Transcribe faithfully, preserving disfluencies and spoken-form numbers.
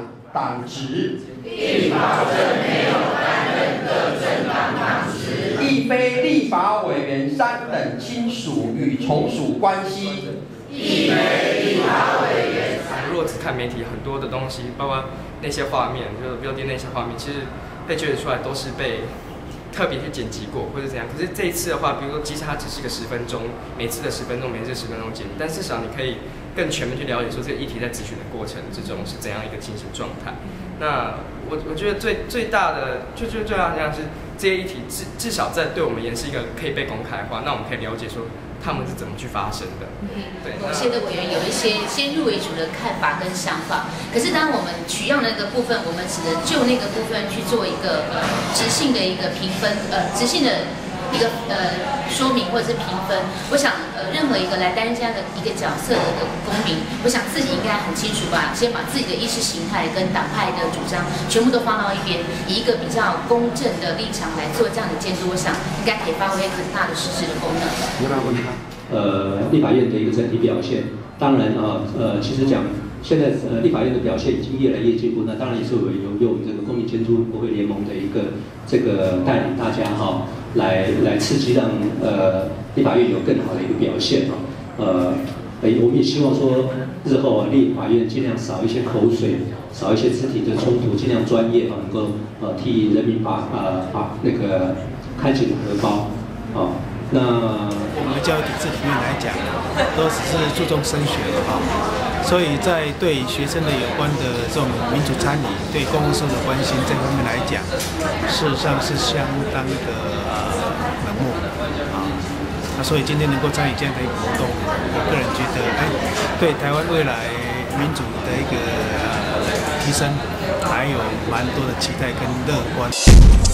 党职， 并保证没有担任各政党党职， 亦非立法委员三等亲属与从属关系， 亦非立法委员。 如果只看媒体很多的东西，包括那些画面，就是 V O D 那些画面，其实被觉得出来都是被特别去剪辑过或者怎样。可是这一次的话，比如说即使它只是个十分钟，每次的十分钟，每次十分钟剪辑，但至少你可以更全面去了解说这个议题在咨询的过程之中是怎样一个进行状态。那我我觉得最最大的就就最大的这样是这些议题至至少在对我们而言是一个可以被公开的话，那我们可以了解说他们是怎么去发生的。 嗯，对。某些的委员有一些先入为主的看法跟想法，可是当我们取样的那个部分，我们只能就那个部分去做一个呃直性的一个评分，呃直性的一个呃说明或者是评分。我想呃任何一个来担任这样的一个角色的公民，我想自己应该很清楚吧，先把自己的意识形态跟党派的主张全部都放到一边，以一个比较公正的立场来做这样的监督，我想应该可以发挥很大的实质的功能。 你要问他。 呃，立法院的一个整体表现，当然啊，呃，其实讲现在呃立法院的表现已经越来越进步，那当然也是有有用这个公民监督国会联盟的一个这个带领大家哈、哦，来来刺激让呃立法院有更好的一个表现哈、哦，呃，我们也希望说日后啊立法院尽量少一些口水，少一些肢体的冲突，尽量专业啊，能够呃替人民把呃把那个开紧荷包啊、哦，那。 我们的教育体制里面来讲，都只是注重升学的哈，所以在对学生的有关的这种民主参与、对公共事务的关心这方面来讲，事实上是相当的冷漠啊。那所以今天能够参与这样的一个活动，我个人觉得，哎，对台湾未来民主的一个提升，还有蛮多的期待跟乐观。